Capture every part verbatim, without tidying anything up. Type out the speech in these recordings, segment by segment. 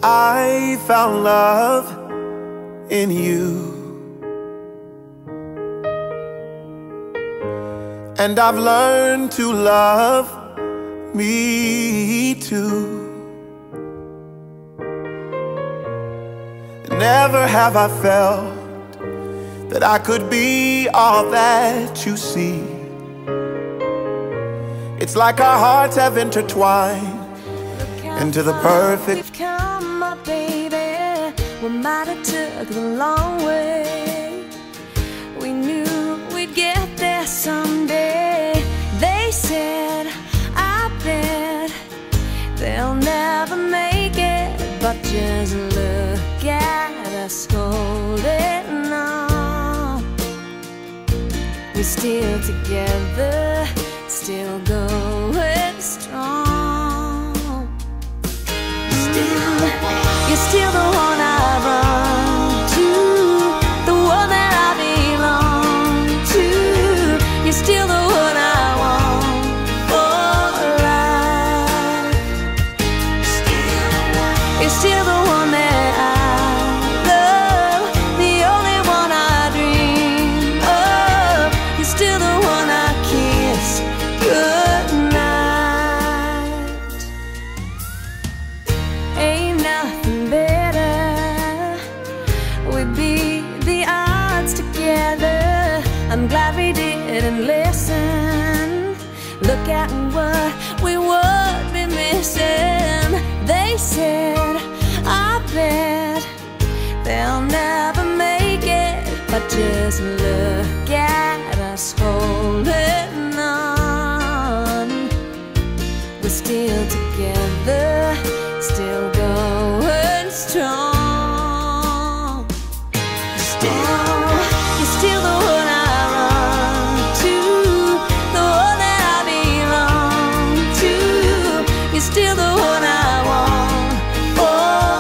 I found love in you, and I've learned to love me too. Never have I felt that I could be all that you see. It's like our hearts have intertwined into the perfect. We've come, my baby. We might have took the long way. We knew we'd get there someday. They said, I bet they'll never make it, but just look at us holding on. We're still together, still going strong. Still, you're still the one I run to, the one that I belong to. You're still the one I want for life. You're still the one that I love, the only one I dream of. You're still the one I kiss goodnight. Ain't nothing better. We beat the odds together. I'm glad we didn't listen. Look at what we would be missing. They said, I bet they'll never make it, but just look at us holding on. We're still together, still going strong. Still, you're still the one I run to, the one that I belong to. You're still the one I want for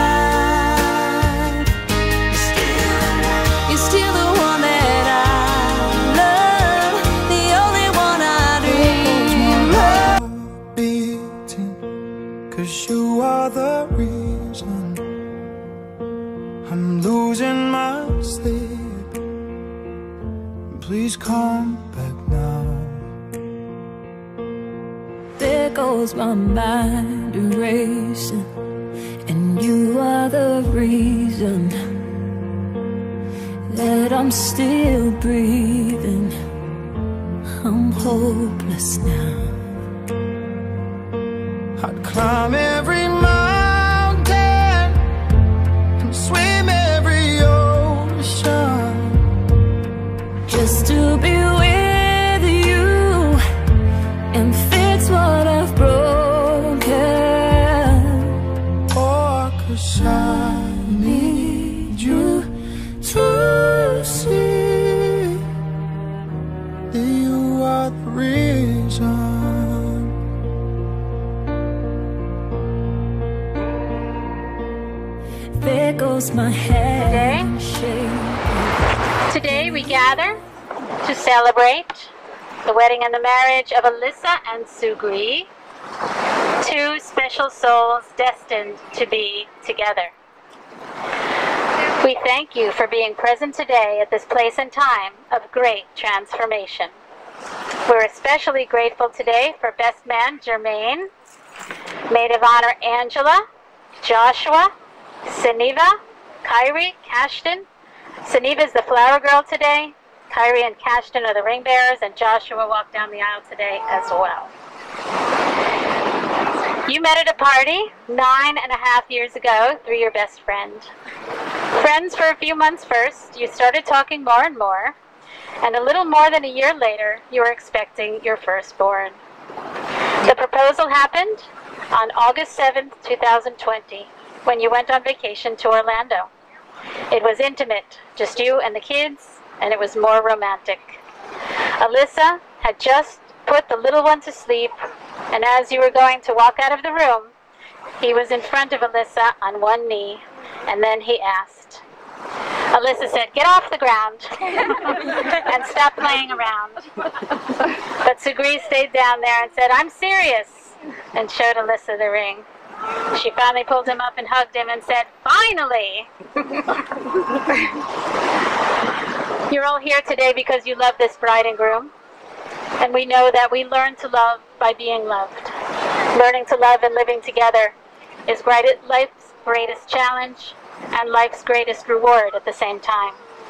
life. You're still the one that I love, the only one I dream of. Beating, 'cause you are the reason I'm losing my sleep. Please come back now. There goes my mind erasing, and you are the reason that I'm still breathing. I'm hopeless now. I'd climb every mountain and swim every ocean Just to be with you and fix what I've broken. Oh, 'cause I need you to see that you are the reason. There goes my head shaking. Today we gather to celebrate the wedding and the marriage of Alyssa and Sugree, two special souls destined to be together. We thank you for being present today at this place and time of great transformation. We're especially grateful today for best man Jermaine, maid of honor Angela, Joshua, Saniva, Kyrie, Cashton. Saniva is the flower girl today. Kyrie and Cashton are the ring bearers, and Joshua walked down the aisle today as well. You met at a party nine and a half years ago through your best friend. Friends for a few months first, you started talking more and more, and a little more than a year later, you were expecting your firstborn. The proposal happened on August seventh, two thousand twenty, when you went on vacation to Orlando. It was intimate, just you and the kids, and it was more romantic. Alyssa had just put the little one to sleep, and as you were going to walk out of the room, he was in front of Alyssa on one knee, and then he asked. Alyssa said, "Get off the ground and stop playing around." But Sugree stayed down there and said, "I'm serious," and showed Alyssa the ring. She finally pulled him up and hugged him and said, "Finally!" You're all here today because you love this bride and groom. And we know that we learn to love by being loved. Learning to love and living together is life's greatest challenge and life's greatest reward at the same time.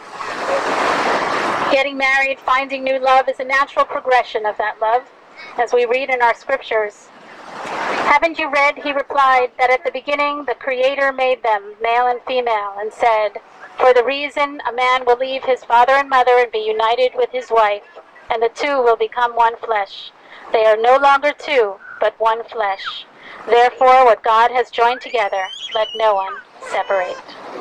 Getting married, finding new love is a natural progression of that love, as we read in our scriptures. "Haven't you read," he replied, "that at the beginning the Creator made them, male and female, and said, 'For the reason a man will leave his father and mother and be united with his wife, and the two will become one flesh. They are no longer two, but one flesh. Therefore, what God has joined together, let no one separate.'"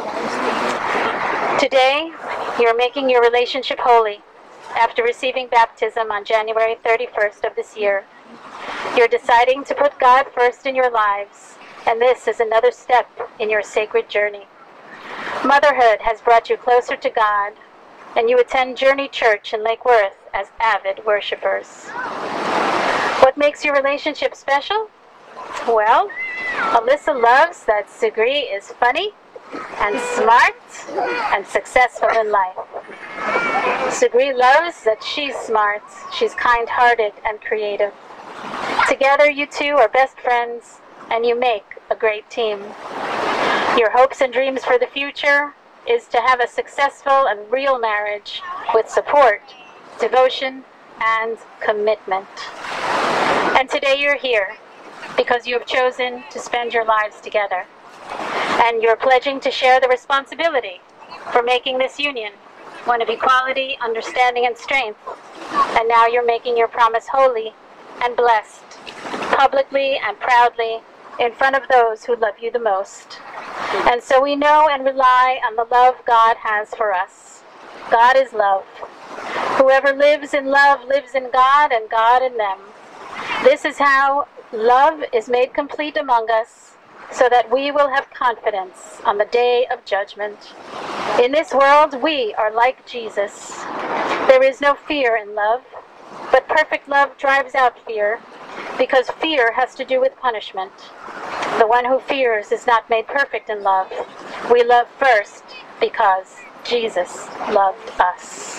Today, you're making your relationship holy after receiving baptism on January thirty-first of this year. You're deciding to put God first in your lives, and this is another step in your sacred journey. Motherhood has brought you closer to God, and you attend Journey Church in Lake Worth as avid worshipers. What makes your relationship special? Well, Alyssa loves that Sugree is funny and smart and successful in life. Sugree loves that she's smart, she's kind-hearted and creative. Together, you two are best friends, and you make a great team. Your hopes and dreams for the future is to have a successful and real marriage with support, devotion, and commitment. And today you're here because you have chosen to spend your lives together. And you're pledging to share the responsibility for making this union one of equality, understanding, and strength. And now you're making your promise holy and blessed, publicly and proudly, in front of those who love you the most. And so we know and rely on the love God has for us. God is love. Whoever lives in love lives in God and God in them. This is how love is made complete among us, so that we will have confidence on the day of judgment. In this world, we are like Jesus. There is no fear in love, but perfect love drives out fear, because fear has to do with punishment. The one who fears is not made perfect in love. We love first because Jesus loved us.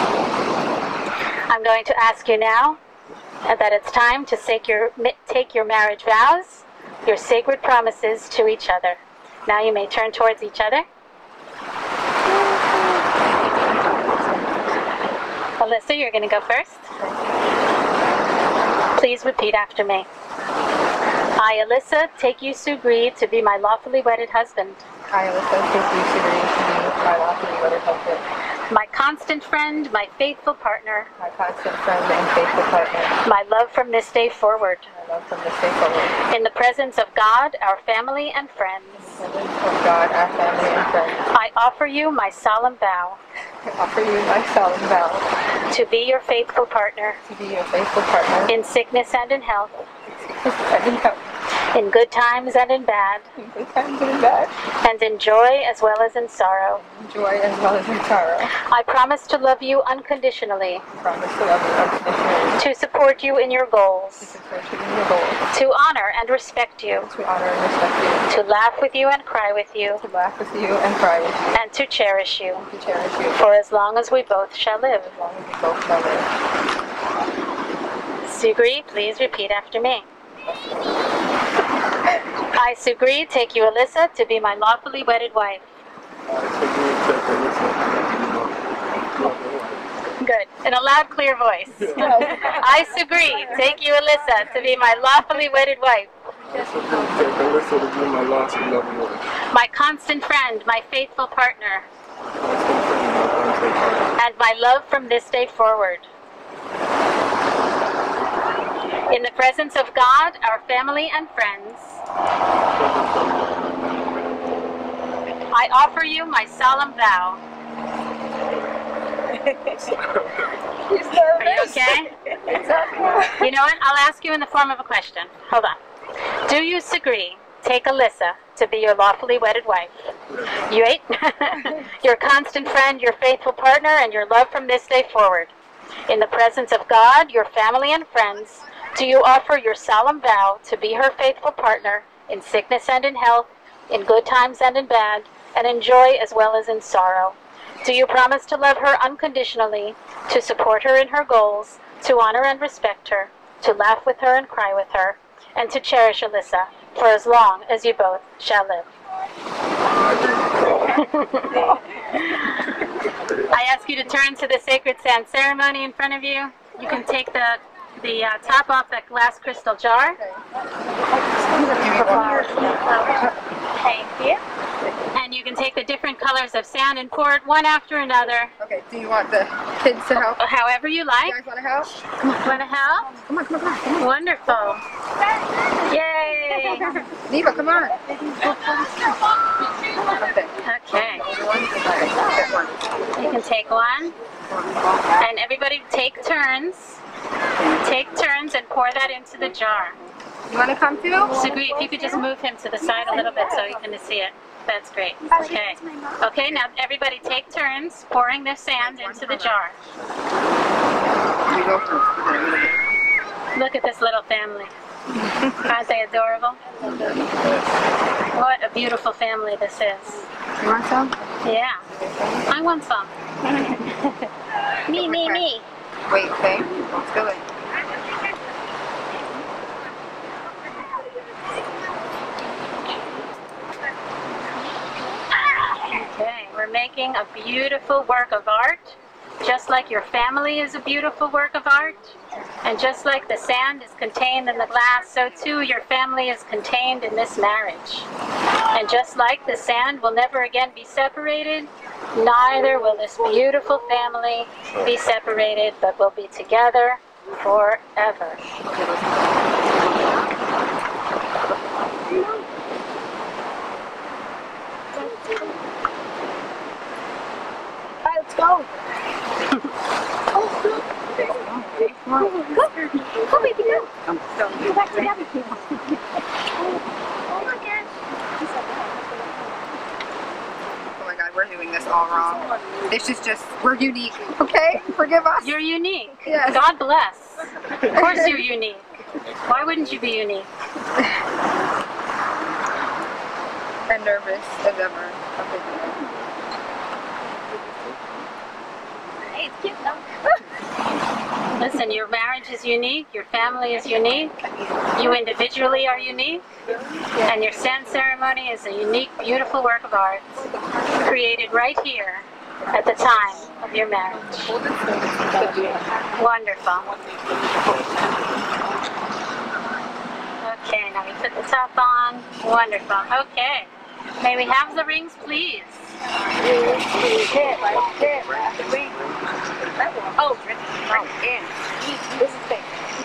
I'm going to ask you now that it's time to take your, take your marriage vows, your sacred promises to each other. Now you may turn towards each other. Alyssa, you're going to go first. Please repeat after me. I, Alyssa, take you, Sugree, to be my lawfully wedded husband. I, Alyssa, take you, Sugree, to be my lawfully wedded husband. My constant friend, my faithful partner. My constant friend and faithful partner. My love from this day forward. My love from this day forward. In the presence of God, our family, and friends. In the presence of God, our family, and friends. I offer you my solemn vow. I offer you my solemn vow. To be your faithful partner. To be your faithful partner. In sickness and in health. In sickness and in health. In good times and in bad. In good times and in bad. And in joy as well as in sorrow. In joy as well as in sorrow. I promise to love you unconditionally. I promise to love you unconditionally. To support you in your goals. To support you in your goals. To honor and respect you. To honor and respect you. To laugh with you and cry with you. To laugh with you and cry with you. And to cherish you. To cherish you. For as long as we both shall live. As long as we both shall live. Sugree, please repeat after me. I, Sugree, take you, Alyssa, to be my lawfully wedded wife. Good. In a loud, clear voice. I, Sugree, take you, Alyssa, to be my lawfully wedded wife. Alyssa to be my lawfully wedded wife. My constant friend, my faithful partner. And my love from this day forward. In the presence of God, our family, and friends, I offer you my solemn vow. Are you okay? You know what? I'll ask you in the form of a question. Hold on. Do you, Sugree, take Alyssa to be your lawfully wedded wife? You ate? Your constant friend, your faithful partner, and your love from this day forward. In the presence of God, your family, and friends, do you offer your solemn vow to be her faithful partner in sickness and in health, in good times and in bad, and in joy as well as in sorrow? Do you promise to love her unconditionally, to support her in her goals, to honor and respect her, to laugh with her and cry with her, and to cherish Alyssa for as long as you both shall live? I ask you to turn to the sacred sand ceremony in front of you. You can take the the uh, top off that glass crystal jar. Thank you. And you can take the different colors of sand and pour it one after another. Okay, do you want the kids to help? However you like. You guys want to help? Want to help? Come on, come on, come on. Wonderful. Yay. Neva, come on. Okay. Okay. Get one. You can take one. And everybody take turns. Take turns and pour that into the jar. You want to come too? Sugree, if you could just move him to the side a little bit so you can see it. That's great. Okay. Okay, now everybody take turns pouring this sand into the jar. You go first. Look at this little family. Aren't they adorable? What a beautiful family this is. You want some? Yeah. I want some. Me, me, me. Wait, okay. Let's go in. Okay, we're making a beautiful work of art. Just like your family is a beautiful work of art, and just like the sand is contained in the glass, so too your family is contained in this marriage. And just like the sand will never again be separated, neither will this beautiful family be separated, but will be together forever. Let's go. Oh, go. Go, go, baby, go. Go back together. Oh my gosh. Oh my God, we're doing this all wrong. This is just, we're unique, okay? Forgive us. You're unique. Yes. God bless. Of course you're unique. Why wouldn't you be unique? And nervous as ever. Hey, it's cute though. Listen, your marriage is unique, your family is unique, you individually are unique, and your sand ceremony is a unique, beautiful work of art created right here at the time of your marriage. Wonderful. Okay, now we put the top on. Wonderful. Okay. May we have the rings, please? Oh, right in. This is big.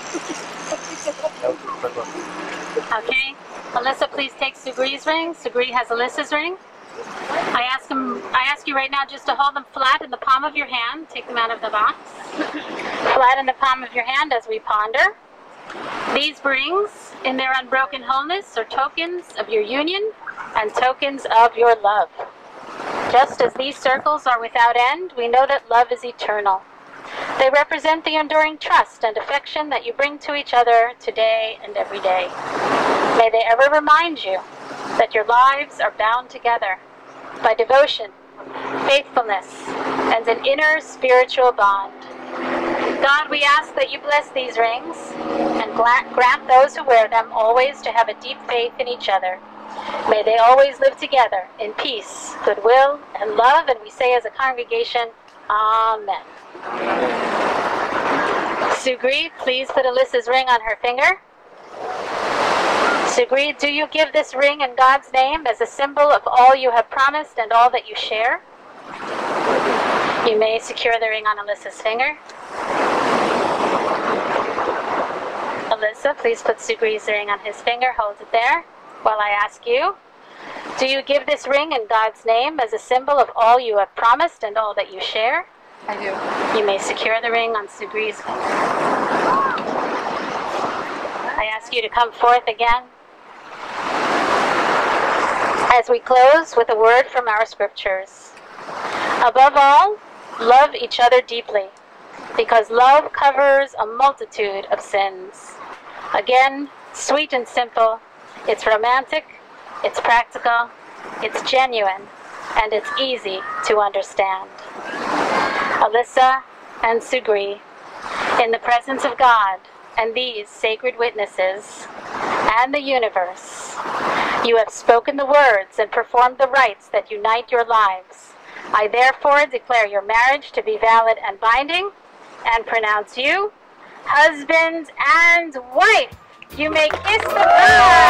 Okay. Alyssa, please take Sugree's ring. Sugree has Alyssa's ring. I ask him. I ask you right now just to hold them flat in the palm of your hand. Take them out of the box. Flat in the palm of your hand as we ponder. These rings, in their unbroken wholeness, are tokens of your union and tokens of your love. Just as these circles are without end, we know that love is eternal. They represent the enduring trust and affection that you bring to each other today and every day. May they ever remind you that your lives are bound together by devotion, faithfulness, and an inner spiritual bond. God, we ask that you bless these rings and grant those who wear them always to have a deep faith in each other. May they always live together in peace, goodwill, and love, and we say as a congregation, Amen. Sugree, please put Alyssa's ring on her finger. Sugree, do you give this ring in God's name as a symbol of all you have promised and all that you share? You may secure the ring on Alyssa's finger. Alyssa, please put Sugree's ring on his finger. Hold it there while I ask you. Do you give this ring in God's name as a symbol of all you have promised and all that you share? I do. You may secure the ring on Sugree's finger. I ask you to come forth again as we close with a word from our scriptures. Above all, love each other deeply, because love covers a multitude of sins. Again, sweet and simple, It's romantic, it's practical, it's genuine, and it's easy to understand. Alyssa and Sugree, in the presence of God and these sacred witnesses and the universe, you have spoken the words and performed the rites that unite your lives. I therefore declare your marriage to be valid and binding, and pronounce you husband and wife. You may kiss the bride.